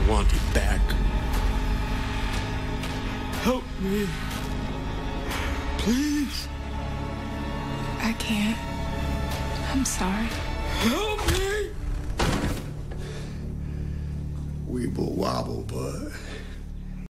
want it back. Help me. Please. I can't. I'm sorry. Help me! Weeble wobble, bud.